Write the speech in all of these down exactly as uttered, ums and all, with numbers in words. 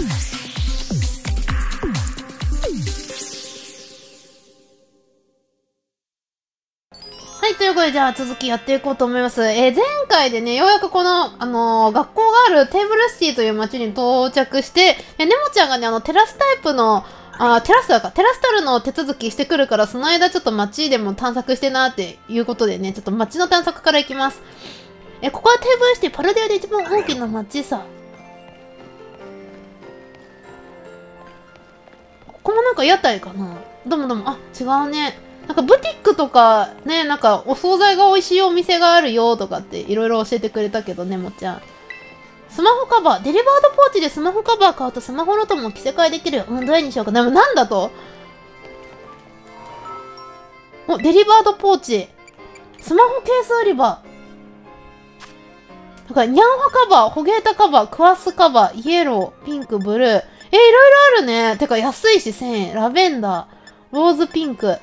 はい、ということで、じゃあ続きやっていこうと思います。えー、前回でね、ようやくこの、あのー、学校があるテーブルシティという街に到着して、で、ネモちゃんがね、あの、テラスタイプの、あ、テラスタか、テラスタルの手続きしてくるから、その間ちょっと街でも探索してなっていうことでね、ちょっと街の探索からいきます。えー、ここはテーブルシティ、パルデアで一番大きな街さ。ここもなんか屋台かな？どうもどうも、あ、違うね。なんかブティックとかね、なんかお惣菜が美味しいお店があるよとかっていろいろ教えてくれたけどね、もっちゃん。スマホカバー、デリバードポーチでスマホカバー買うとスマホのとも着せ替えできるよ。うん、どれにしようか。でもなんだと？お、デリバードポーチ。スマホケース売り場。だからニャンハカバー、ホゲータカバー、クワスカバー、イエロー、ピンク、ブルー。えー、いろいろあるね。てか安いしせんえん。ラベンダー、ローズピンク。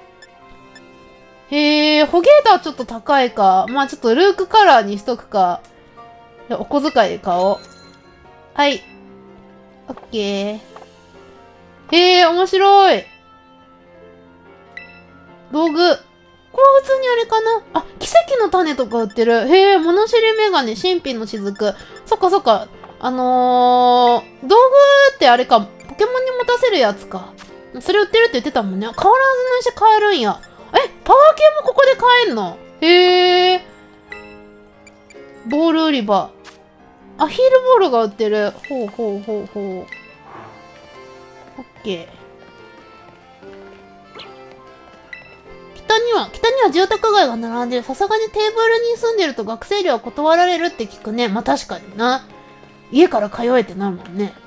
へえ、ホゲータはちょっと高いか。まあちょっとルークカラーにしとくか。いや、お小遣いで買おう。はい。オッケー。へえ、面白い。道具。これは普通にあれかなあ、奇跡の種とか売ってる。へえ、物知りメガネ、神秘の雫。そっかそっか。あのー、道具ってあれか、ポケモンに持たせるやつか。それ売ってるって言ってたもんね。変わらずの石買えるんや。え、パワー系もここで買えんの？へえ。ボール売り場。あ、ヒールボールが売ってる。ほうほうほうほう。オッケー。北には、北には住宅街が並んでる。さすがにテーブルに住んでると学生寮は断られるって聞くね。まあ確かにな。家から通えてないもんね。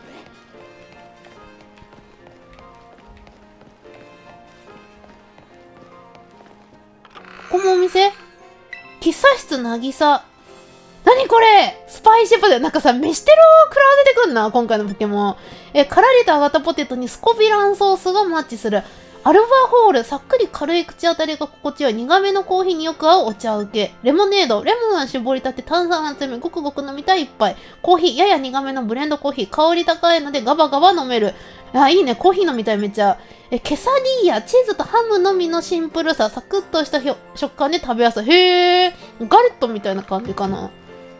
ここもお店？喫茶室なぎさ。なにこれ？スパイシップだよ。なんかさ、飯テロを食らわせてくんな、今回のポケモン。え、からりと揚がったポテトにスコビランソースがマッチする。アルファホール、さっくり軽い口当たりが心地よい。苦めのコーヒーによく合うお茶受け。レモネード、レモンは絞りたて、炭酸は強め、ごくごく飲みたい一杯。コーヒー、やや苦めのブレンドコーヒー。香り高いのでガバガバ飲める。あ、いいね。コーヒー飲みたい、めっちゃ。え、ケサディーヤ、チーズとハムのみのシンプルさ。サクッとした食感で食べやすい。へー。ガレットみたいな感じかな。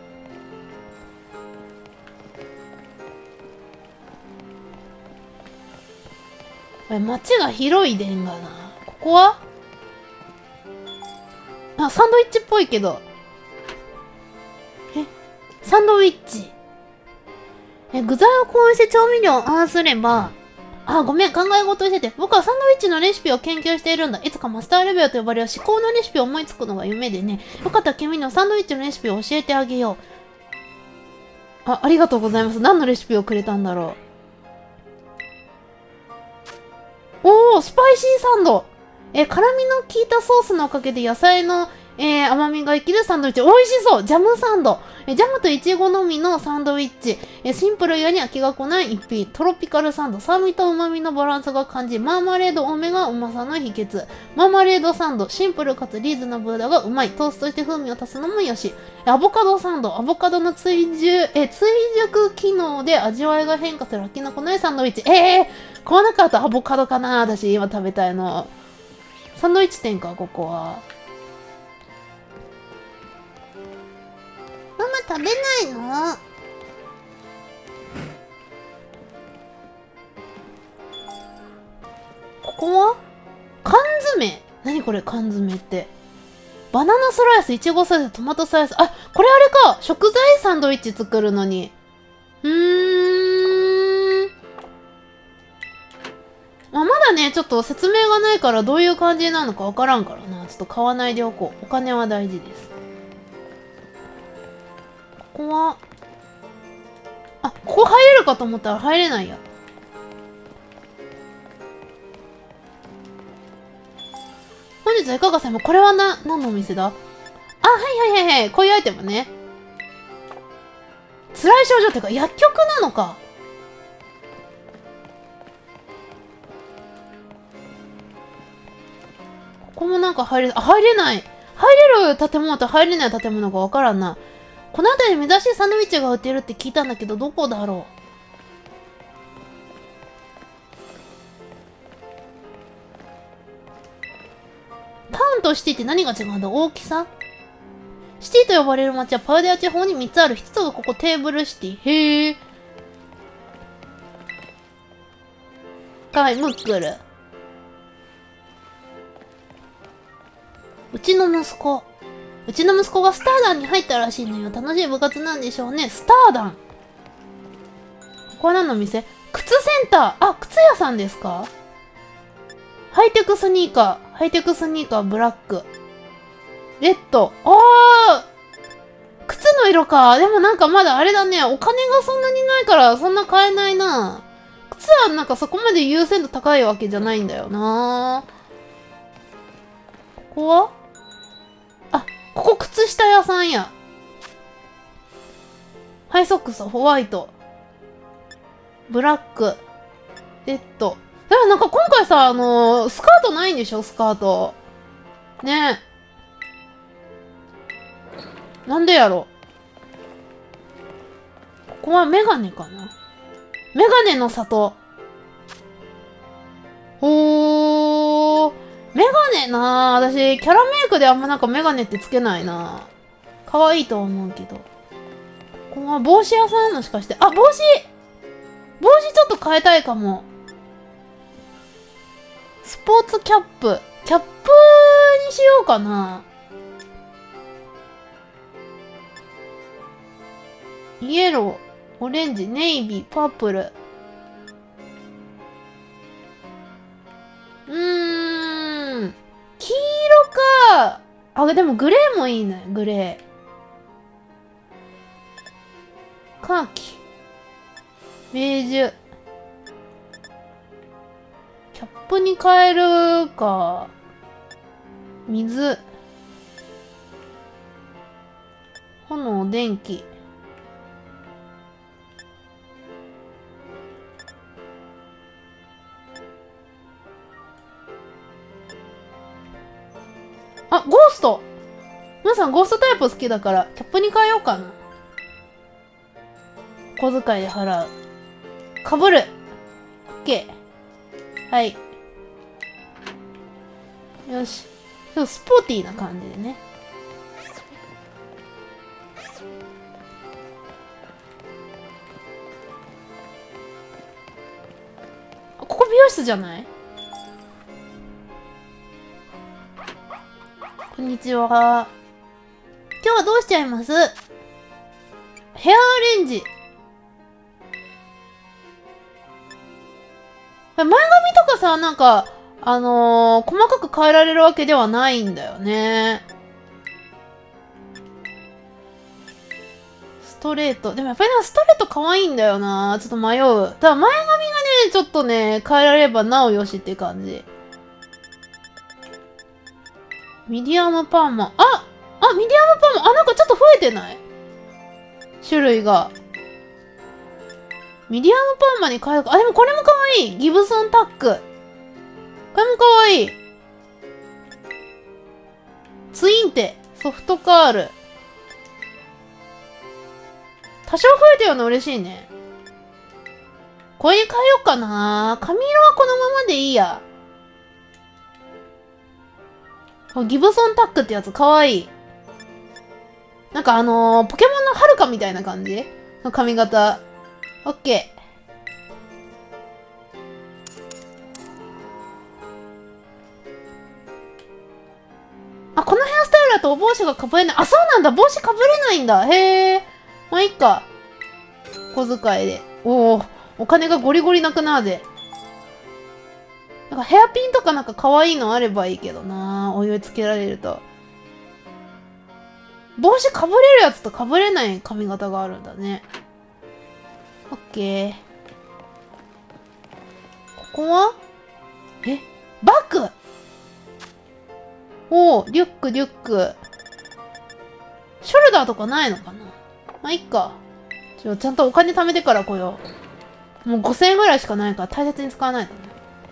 街が広いでんがな。ここはあ、サンドイッチっぽいけど。え、サンドイッチ。え、具材を購入して調味料をああすれば、あ、ごめん、考え事してて。僕はサンドイッチのレシピを研究しているんだ。いつかマスターレベルと呼ばれる至高のレシピを思いつくのが夢でね。よかったら君にもサンドイッチのレシピを教えてあげよう。あ、ありがとうございます。何のレシピをくれたんだろう。おー、スパイシーサンド。え、辛みの効いたソースのおかげで野菜の、えー、甘みが生きるサンドイッチ。美味しそう。ジャムサンド。え、ジャムとイチゴのみのサンドイッチ。え、シンプルやに飽きがこない一品。トロピカルサンド。酸味と旨味のバランスが感じ、マーマレード多めがうまさの秘訣。マーマレードサンド。シンプルかつリーズナブルだがうまい。トーストして風味を足すのもよし。アボカドサンド。アボカドの追熟、え、追熟機能で味わいが変化する飽きのこないサンドイッチ。えー、この中だとアボカドかな私今食べたいの。サンドイッチ店か、ここは。ママ食べないの？ここは缶詰。何これ缶詰って。バナナスライス、イチゴスライス、トマトスライス。あ、これあれか。食材サンドイッチ作るのに。うーん。まあ、まだね、ちょっと説明がないからどういう感じなのかわからんからな。ちょっと買わないでおこう。お金は大事です。ここは、あ、ここ入れるかと思ったら入れないや。本日はいかがさま、これはな、何のお店だ？あ、はいはいはいはい。こういうアイテムね。辛い症状っていうか薬局なのか。ここもなんか入れ、あ、入れない。入れる建物と入れない建物がわからんな。この辺りに珍しいサンドイッチが売ってるって聞いたんだけど、どこだろとシティって何が違うんだ？大きさ？シティと呼ばれる街はパウデア地方にみっつある。ひとつがここテーブルシティ。へえ。かわいい、ムックル。うちの息子。うちの息子がスターダンに入ったらしいのよ。楽しい部活なんでしょうね。スターダン。ここは何の店？靴センター。あ、靴屋さんですか？ハイテクスニーカー。ハイテクスニーカー、ブラック。レッド。あー靴の色か。でもなんかまだあれだね。お金がそんなにないからそんな買えないな。靴はなんかそこまで優先度高いわけじゃないんだよな。ここはあ、ここ靴下屋さんや。ハイソックス、ホワイト。ブラック。レッド。でもなんか今回さ、あのー、スカートないんでしょ？スカート。ねえ。なんでやろ。ここはメガネかな？メガネの里。ほー。メガネなぁ。私、キャラメイクであんまなんかメガネってつけないなぁ。可愛いとは思うけど。ここは帽子屋さんのしかして。あ、帽子帽子ちょっと変えたいかも。スポーツキャップ。キャップにしようかな。イエロー、オレンジ、ネイビー、パープル。うーん。黄色か。あ、でもグレーもいいね。グレー。カーキ。ベージュ。キャップに変えるか。水。炎、電気。あ、ゴースト。皆さんゴーストタイプ好きだから、キャップに変えようかな。小遣いで払う。かぶる。オッケー。はい。よし。ちょっとスポーティーな感じでね。ここ美容室じゃない？こんにちは。今日はどうしちゃいます？ヘアアレンジ。前髪とかさ、なんか、あのー、細かく変えられるわけではないんだよね。ストレート。でもやっぱりなんかストレート可愛いんだよな。ちょっと迷う。ただ前髪がね、ちょっとね、変えられればなおよしって感じ。ミディアムパーマ。ああ、ミディアムパーマ。あ、なんかちょっと増えてない？種類が。ミディアムパーマに変えるか。あ、でもこれも可愛い。ギブソンタック。これも可愛い。ツインテ。ソフトカール。多少増えてるの嬉しいね。これに変えようかな。髪色はこのままでいいや。ギブソンタックってやつ可愛い。なんかあのー、ポケモンのハルカみたいな感じの髪型。オッケー。あ、このヘアスタイルだとお帽子がかぶれない。あ、そうなんだ。帽子かぶれないんだ。へえ。まあ、いっか。小遣いで。おお、お金がゴリゴリなくなるぜ。なんかヘアピンとかなんか可愛いのあればいいけどな。お湯つけられると。帽子かぶれるやつとかぶれない髪型があるんだね。オッケー。ここはえバッグおお、リュック、リュック。ショルダーとかないのかな？まあ、いっか。ちょ、ちゃんとお金貯めてから来よう。もうごせんえんぐらいしかないから大切に使わないとね。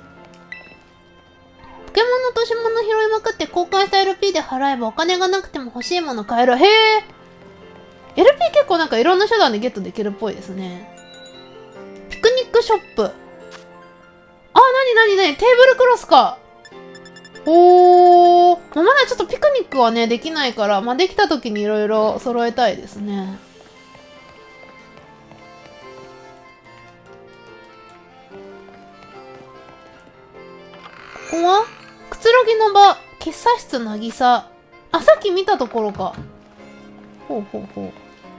ポケモンの落とし物拾いまくって交換した エルピー で払えばお金がなくても欲しいもの買える。へえ。エルピー 結構なんかいろんな手段でゲットできるっぽいですね。ピクニックショップ。あ、なになになにテーブルクロスか。おー。 まあ、まだちょっとピクニックはね、できないから、まあ、できた時にいろいろ揃えたいですね。ここはくつろぎの場、喫茶室なぎさ。あ、さっき見たところか。ほうほうほ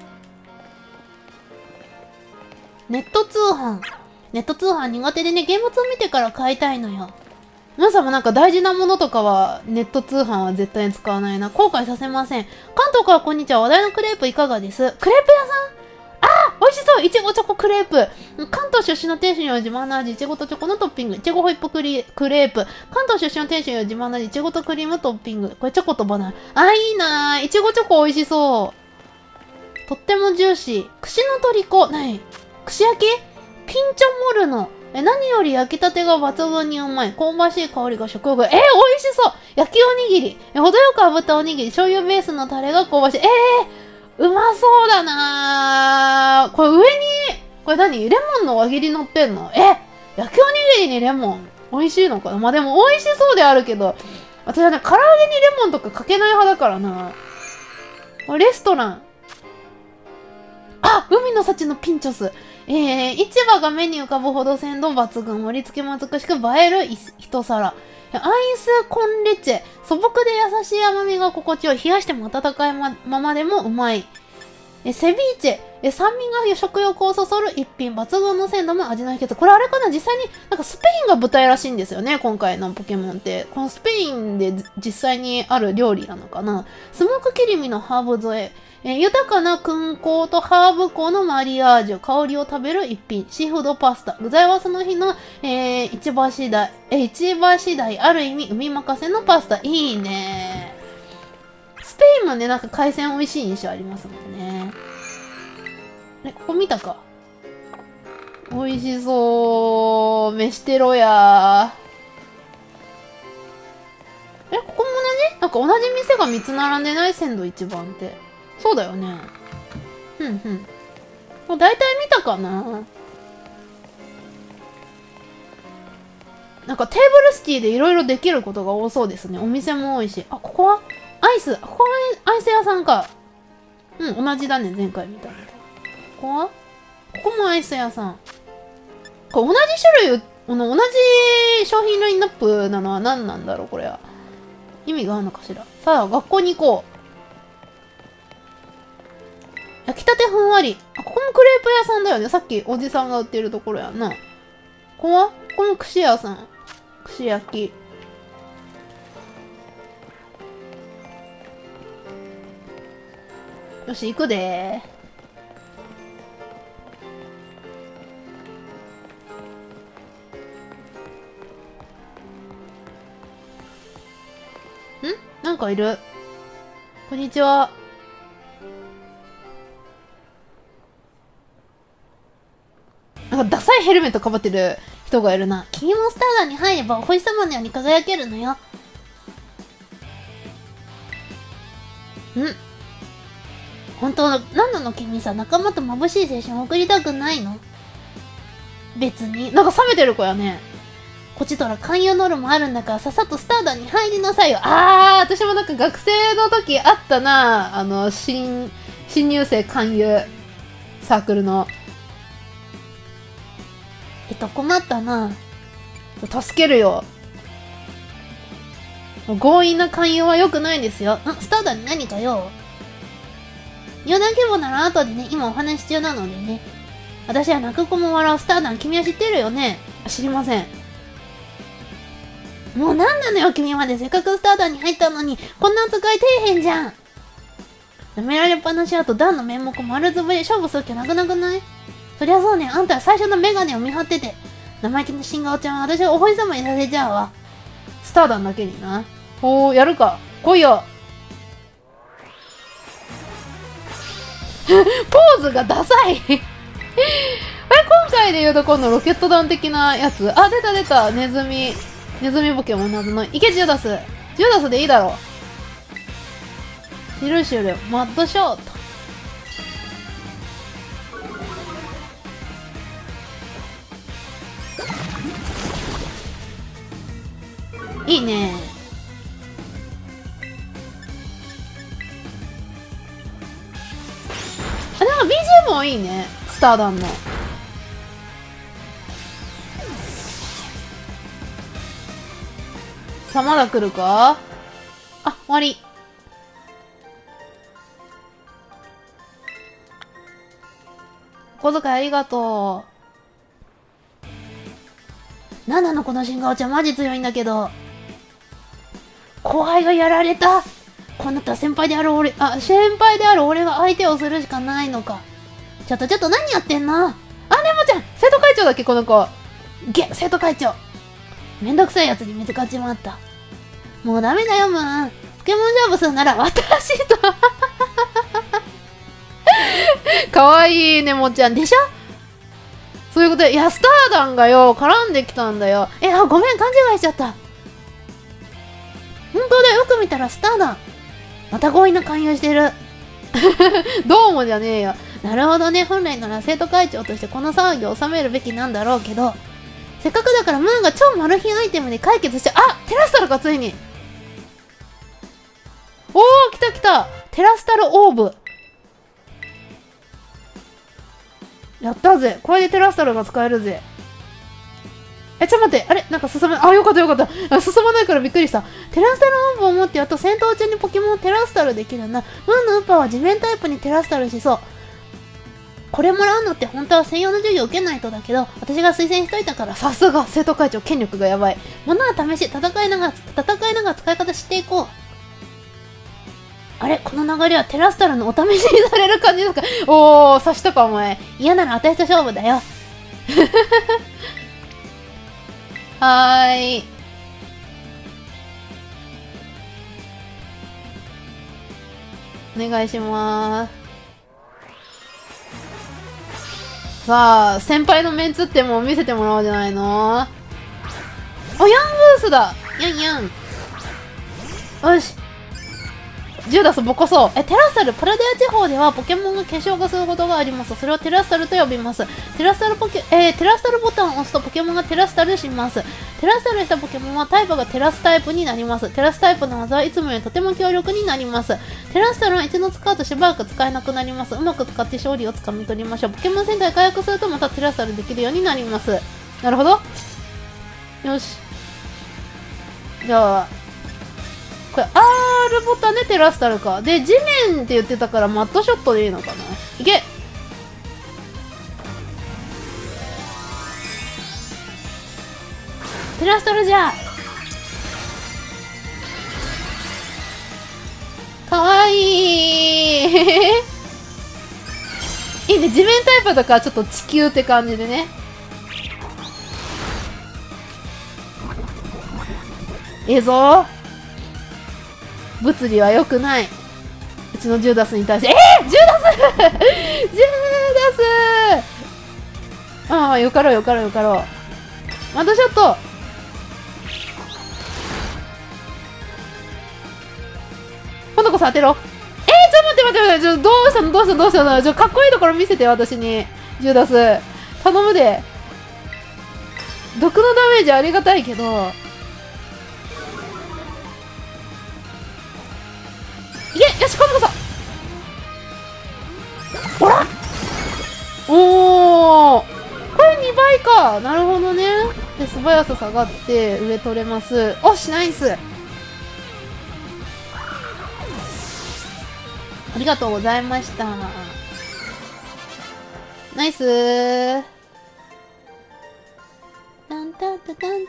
う。ネット通販。ネット通販苦手でね、現物を見てから買いたいのよ。皆さんもなんか大事なものとかはネット通販は絶対に使わないな。後悔させません。関東からこんにちは。話題のクレープいかがです？クレープ屋さん？あー美味しそう！いちごチョコクレープ。関東出身の店主には自慢の味、いちごとチョコのトッピング。いちごホイップクリクレープ。関東出身の店主には自慢の味、いちごとクリームトッピング。これチョコとバナナ。あーいいなー。いちごチョコ美味しそう。とってもジューシー。串の虜。なに？串焼き？ピンチョモルノ。え、何より焼きたてが抜群にうまい。香ばしい香りが食欲。えー、美味しそう焼きおにぎり。え、程よく炙ったおにぎり。醤油ベースのタレが香ばしい。えー、うまそうだなー。これ上に、これ何レモンの輪切り乗ってんの？え、焼きおにぎりにレモン。美味しいのかな？まあ、でも美味しそうであるけど、私はね、唐揚げにレモンとかかけない派だからな。レストラン。あ、海の幸のピンチョス。えー、市場が目に浮かぶほど鮮度抜群、盛り付けも美しく映える一皿。アイスコンレッチェ。素朴で優しい甘みが心地よい。冷やしても温かいままでもうまい。え、セビーチェ。え、酸味が食欲をそそる一品。抜群の鮮度も味の秘訣。これあれかな実際に、なんかスペインが舞台らしいんですよね。今回のポケモンって。このスペインで実際にある料理なのかな。スモーク切り身のハーブ添え。えー、豊かな燻香とハーブ香のマリアージュ、香りを食べる一品、シーフードパスタ、具材はその日の、えー、市場次第、えー、市場次第、ある意味、海任せのパスタ、いいね。スペインもね、なんか海鮮美味しい印象ありますもんね。え、ここ見たか。美味しそう。飯テロやー。え、ここも同じ？なんか同じ店がみっつ並んでない？鮮度一番って。そうだよね。ふんふん。もう大体見たかな。なんかテーブルシティでいろいろできることが多そうですね。お店も多いし。あ、ここはアイス。ここはアイス屋さんか。うん、同じだね。前回見たのと。ここはここもアイス屋さん。これ同じ種類、この同じ商品ラインナップなのは何なんだろうこれは。意味があるのかしら。さあ、学校に行こう。焼きたてふんわり。あ、ここもクレープ屋さんだよね。さっきおじさんが売ってるところやな。ここはここも串屋さん。串焼き。よし、行くでー。ん？なんかいる。こんにちは。なんかダサいヘルメットかぶってる人がいるな。君もスターダーに入ればお星様のように輝けるのよ。ん？本当、なんなの君さ、仲間と眩しい青春を送りたくないの？別に。なんか冷めてる子やね。こっちとら勧誘ノルもあるんだからさっさとスターダーに入りなさいよ。あー、私もなんか学生の時あったな。あの、新、新入生勧誘サークルの。えっと、困ったな。助けるよ。強引な勧誘は良くないですよ。ん？スターダーに何かよ。余談規模なら後でね、今お話し中なのでね。私は泣く子も笑うスターダン、君は知ってるよね？知りません。もうなんなのよ、君まで。せっかくスターダンに入ったのに、こんな扱い底辺じゃん。舐められっぱなしだとダンの面目丸つぶり勝負する気なくなくない？そりゃそうね、あんたは最初のメガネを見張ってて。生意気な新顔ちゃんは私がお星様にさせちゃうわ。スターダンだけにな。おー、やるか。来いよ。ポーズがダサい。あれ、今回で言うと今度ロケット弾的なやつ。あ、出た出た。ネズミ。ネズミポケモン謎の。いけ、ジュダス。ジュダスでいいだろう。シルシュル、マッドショート。いいね。 もいいね。スターダンの。さあ、まだ来るか？あ、終わり。お小遣いありがとう。なんなのこの新顔ちゃん、マジ強いんだけど。後輩がやられた。こうなったら先輩である俺、あ、先輩である俺が相手をするしかないのか。ちょっとちょっと何やってんの？あ、ねもちゃん、生徒会長だっけこの子。げ、生徒会長。めんどくさいやつに見つかっちまった。もうダメだよ、ムーン。ポケモン勝負するなら私と。かわいいねもちゃんでしょ。そういうことで、いや、スターダンがよ、絡んできたんだよ。え、あ、ごめん、勘違いしちゃった。本当だよ、よく見たらスターダン。また強引な勧誘してる。どうもじゃねえよ。なるほどね、本来なら生徒会長としてこの騒ぎを収めるべきなんだろうけど、せっかくだからムーンが超マル秘アイテムで解決して、あ、テラスタルかついに。おー、来た来た。テラスタルオーブ。やったぜ。これでテラスタルが使えるぜ。え、ちょっと待って。あれなんか進まない。あ、よかったよかった。進まないからびっくりした。テラスタルオーブを持ってやっと戦闘中にポケモンをテラスタルできるんだ。ムーンのウッパは地面タイプにテラスタルしそう。これもらうのって本当は専用の授業受けないとだけど、私が推薦しといたから、さすが生徒会長権力がやばい。ものは試し、戦いながら、戦いながら使い方知っていこう。あれこの流れはテラスタルのお試しにされる感じですか？おー、刺したかお前。嫌なら私と勝負だよ。はーい。お願いしまーす。さあ、先輩のメンツってもう見せてもらおうじゃないの？お、ヤンブースだ。ヤンヤン。よし。ジューダスボコそう。え、テラスタル、パラデア地方ではポケモンが結晶化することがあります。それをテラスタルと呼びます。テラスタルポケ、えー、テラスタルボタンを押すとポケモンがテラスタルします。テラスタルしたポケモンはタイプがテラスタイプになります。テラスタイプの技はいつもよりとても強力になります。テラスタルは一度使うとしばらく使えなくなります。うまく使って勝利をつかみ取りましょう。ポケモンセンターで回復するとまたテラスタルできるようになります。なるほど。よし。じゃあ、これ アール ボタンでテラスタルか。で、地面って言ってたからマットショットでいいのかな。いけ。テラスタルじゃ。かわいい。いいね。地面タイプだからちょっと地球って感じでね。ええぞ。物理は良くない。うちのジューダスに対して、えー、ジューダスジューダスああ、よかろうよかろうよかろう。マットショット。今度こそ当てろ。えー、ちょっと待って待って待って、ちょどうしたのどうしたのどうしたのちょかっこいいところ見せて私に。ジューダス。頼むで。毒のダメージありがたいけど、いけよし、今度こそほらおーこれにばいか。なるほどね。で、素早さ下がって上取れます。おし、ナイス。ありがとうございました。ナイスー。タンタンタタンタンタタンタンタタン。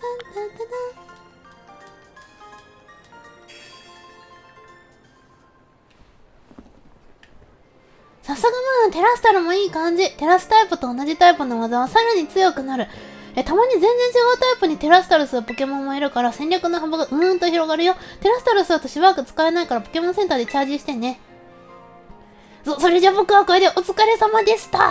さすがムーン、テラスタルもいい感じ。テラスタイプと同じタイプの技はさらに強くなる。え、たまに全然違うタイプにテラスタルするポケモンもいるから戦略の幅がうーんと広がるよ。テラスタルするとしばらく使えないからポケモンセンターでチャージしてね。そ、それじゃ僕はこれでお疲れ様でした。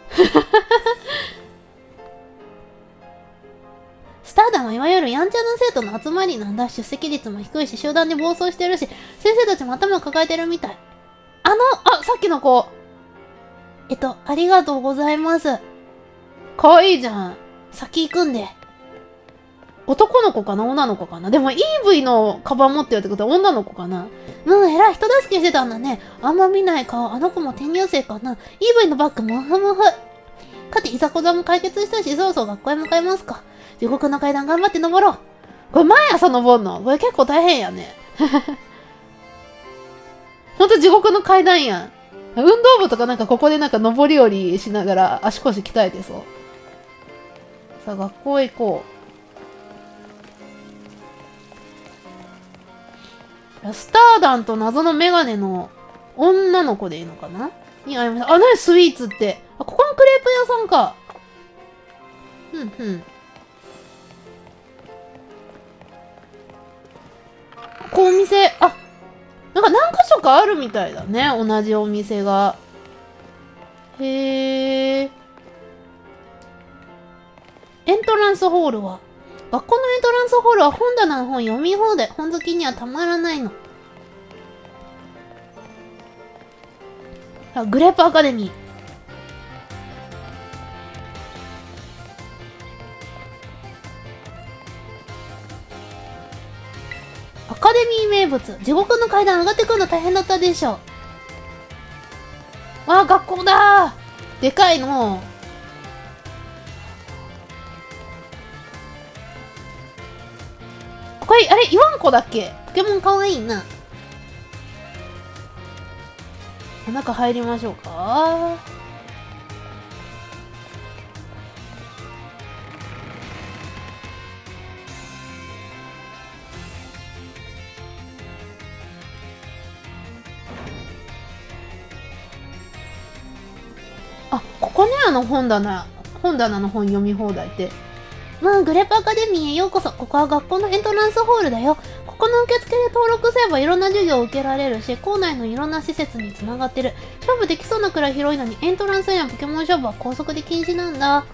スターダンはいわゆるやんちゃな生徒の集まりなんだ。出席率も低いし、集団で暴走してるし、先生たちも頭を抱えてるみたい。あの、あ、さっきの子。えっと、ありがとうございます。かわいいじゃん。先行くんで。 男の子かな女の子かな。でも イーブイ のカバン持ってるってことは女の子かな。うん、えらい人助けしてたんだね。あんま見ない顔。あの子も転入生かな。イーブイ のバッグもふもふ。かて、いざこざも解決したし、そろそろ学校へ向かいますか。地獄の階段頑張って登ろう。これ毎朝登るの？これ結構大変やね。ほんと地獄の階段やん。運動部とかなんかここでなんか登り降りしながら足腰鍛えてそう。さあ、学校へ行こう。スターダンと謎のメガネの女の子でいいのかなに会いました。あ、なにスイーツって。あ、ここのクレープ屋さんか。ふんふん。ここお店、あ、なんか何か所かあるみたいだね。同じお店が。へえ。エントランスホールは学校のエントランスホールは本棚の本読み放題。本好きにはたまらないの。あ、グレープアカデミー。アカデミー名物。地獄の階段上がってくるの大変だったでしょ。あ、学校だー。でかいの。これ、あれ、イワンコだっけ？ポケモンかわいいな。中入りましょうか。あ、ここね、あの本棚。本棚の本読み放題って。まあ、グレープアカデミーへようこそ。ここは学校のエントランスホールだよ。ここの受付で登録すればいろんな授業を受けられるし、校内のいろんな施設につながってる。勝負できそうなくらい広いのに、エントランスやポケモン勝負は高速で禁止なんだ。あ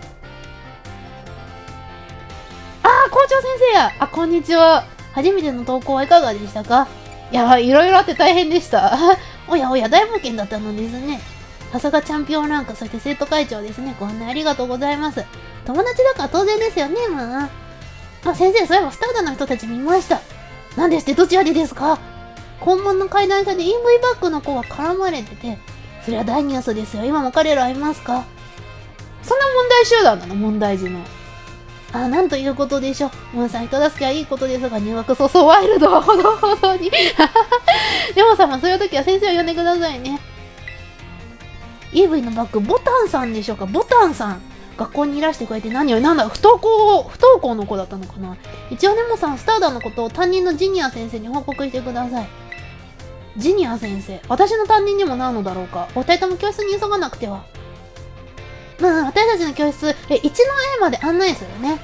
ー、校長先生や。あ、こんにちは。初めての投稿はいかがでしたか？いや、いろいろあって大変でした。おやおや、大冒険だったのですね。さすがチャンピオンランク、そして生徒会長ですね。ご案内ありがとうございます。友達だから当然ですよね、まあ。あ、先生、そういえばスターダの人たち見ました。なんですって、どちらでですか？校門の階段下で イーブイ バッグの子が絡まれてて、それは大ニュースですよ。今も彼ら会いますか？そんな問題集団なの？問題児の。あ、なんということでしょう。ムーさん、人助けはいいことですが、入学早々ワイルドはほどほどに。でもさま、そういう時は先生を呼んでくださいね。イーブイ のバッグ、ボタンさんでしょうか？ボタンさん。学校にいらしてくれて何より、なんだ、不登校、不登校の子だったのかな。一応ネモさん、スターダのことを担任のジニア先生に報告してください。ジニア先生、私の担任にもなるのだろうか。お二人とも教室に急がなくては。まあ、私たちの教室、え、いちの A まで案内するね。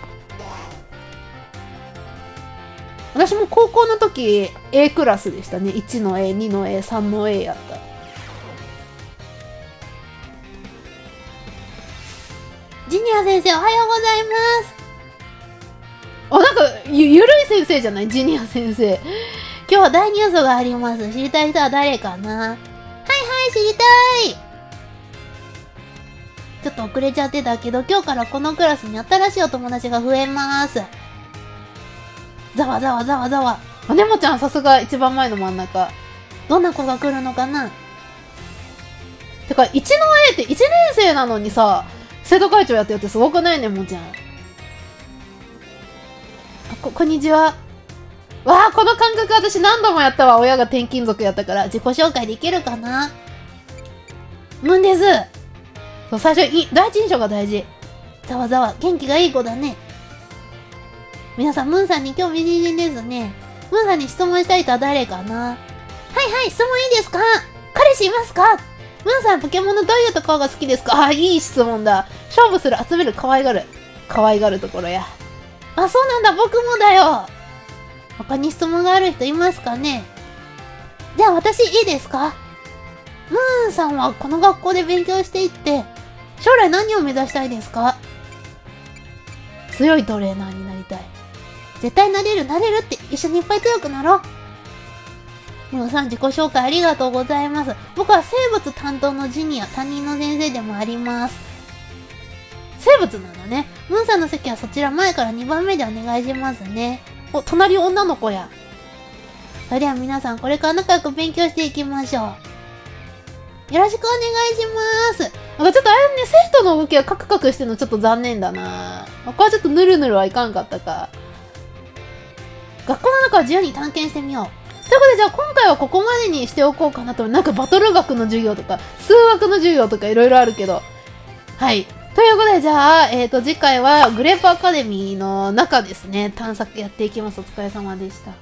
私も高校の時、A クラスでしたね。いちの A、にの A、さんの A やった。ジニア先生、おはようございます。あ、なんか、ゆ、ゆるい先生じゃない？ジニア先生。今日は大ニュースがあります。知りたい人は誰かな？はいはい、知りたい。ちょっと遅れちゃってたけど、今日からこのクラスに新しいお友達が増えます。ざわざわざわざわ。あ、ネモちゃんさすが一番前の真ん中。どんな子が来るのかな？てか、いちの A っていちねん生なのにさ、生徒会長やってるってすごくないね、もんちゃん。あ、こ、こんにちは。わあ、この感覚私何度もやったわ。親が転勤族やったから。自己紹介できるかな？ムンです。そう、最初、い、第一印象が大事。ざわざわ、元気がいい子だね。皆さん、ムンさんに興味津々ですね。ムンさんに質問したい人は誰かな？はいはい、質問いいですか？彼氏いますか？ムーさん、ポケモンのどういうところが好きですか？あ、いい質問だ。勝負する、集める、可愛がる。可愛がるところや。あ、そうなんだ、僕もだよ。他に質問がある人いますかね？じゃあ私いいですか？ムーンさんはこの学校で勉強していって、将来何を目指したいですか？強いトレーナーになりたい。絶対なれる、なれるって一緒にいっぱい強くなろう。ムーさん、自己紹介ありがとうございます。僕は生物担当のジニア、担任の先生でもあります。 生物なんだね。ムーンさんの席はそちら前からにばんめでお願いしますね。お、隣女の子や。それでは皆さんこれから仲良く勉強していきましょう。よろしくお願いします。なんかちょっとあれね、生徒の動きがカクカクしてるのちょっと残念だな。ここはちょっとヌルヌルはいかんかったか。学校の中を自由に探検してみよう。ということで、じゃあ今回はここまでにしておこうかなと。なんかバトル学の授業とか、数学の授業とかいろいろあるけど。はい。ということで、じゃあ、えっと、次回はグレープアカデミーの中ですね、探索やっていきます。お疲れ様でした。